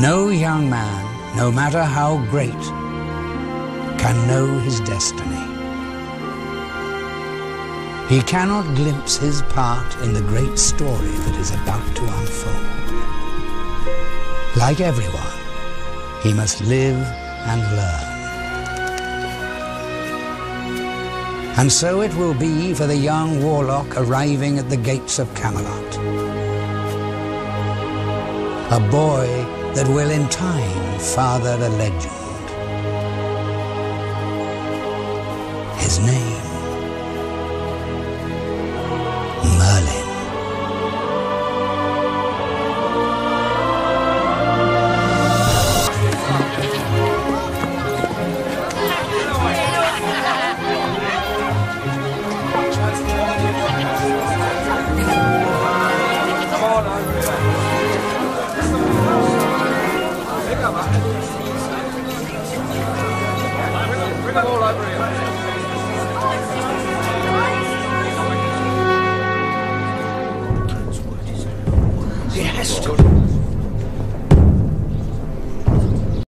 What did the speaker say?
No young man, no matter how great, can know his destiny. He cannot glimpse his part in the great story that is about to unfold. Like everyone, he must live and learn. And so it will be for the young warlock arriving at the gates of Camelot. A boy that will in time father a legend. His name, Merlin. Bring them all over here. It has to.